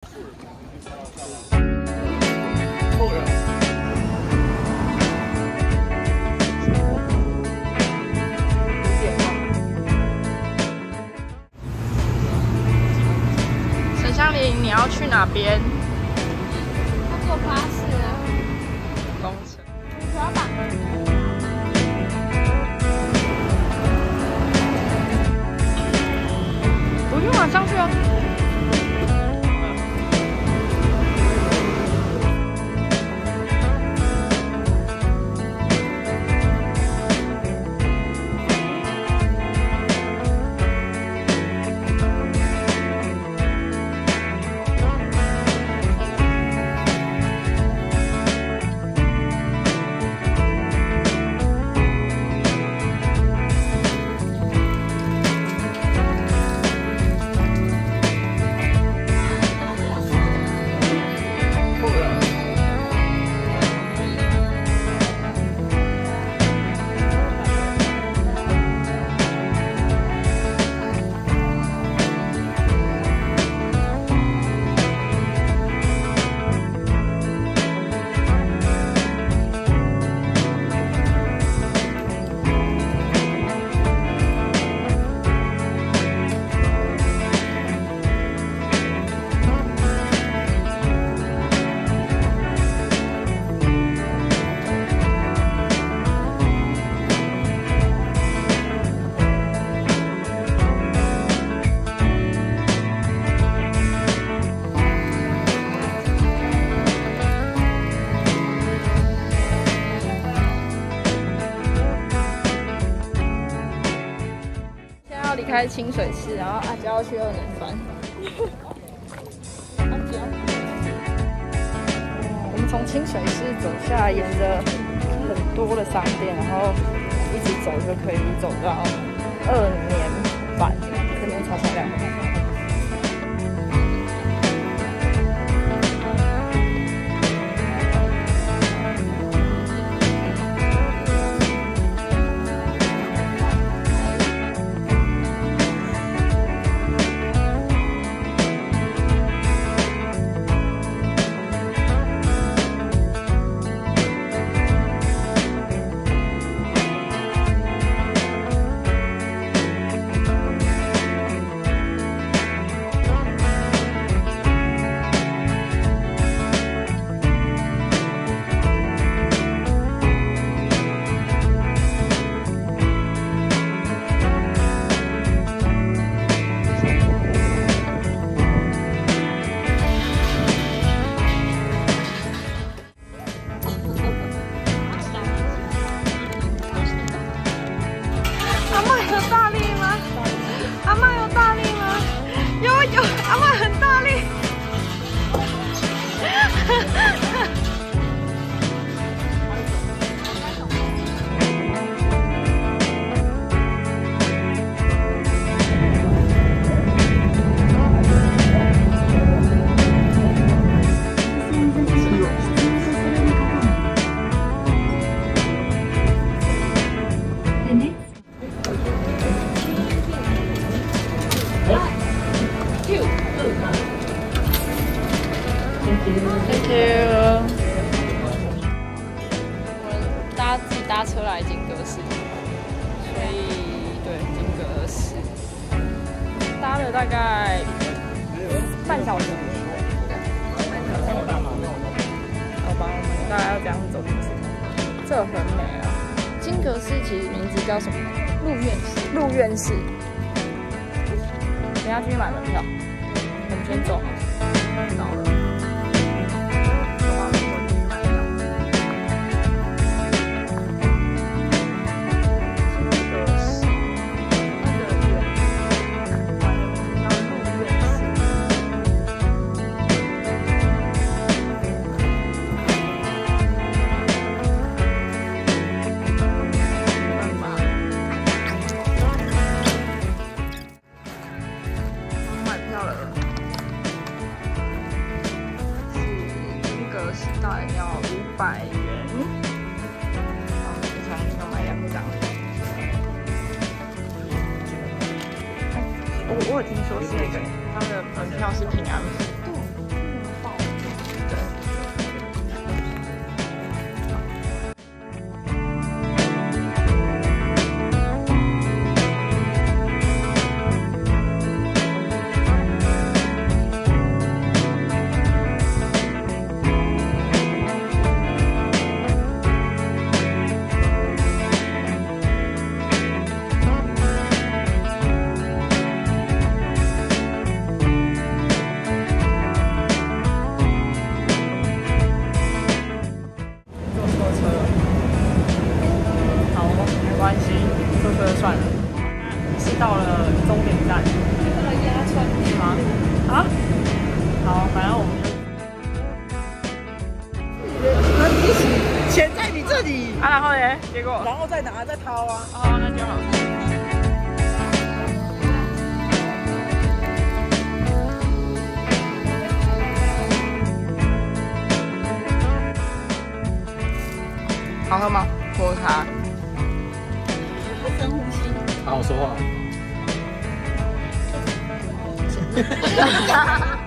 沈香菱，你要去哪边？ 要坐巴士啊。 东城。 主要吧。 不用啊，上去啊。离开清水寺，然后阿娇要去2年班。阿娇，我们从清水寺走下来，沿着很多的商店，然后一直走就可以走到2年班，这边超漂亮。自己搭车来金阁寺，所以对金阁寺搭了大概半小时。好吧，我们大概要这样走进去。这很美啊！金阁寺其实名字叫什么？鹿苑寺。鹿苑寺。等下去买门票，我们先走好了。到了。大人要500元。好，我想要买2张。我有听说是那个他们的门票是平安符。 啊，然后呢？结果？ 然后再拿再掏啊。 哦，那就好。好喝吗？抹茶。 深呼吸。 好好说话。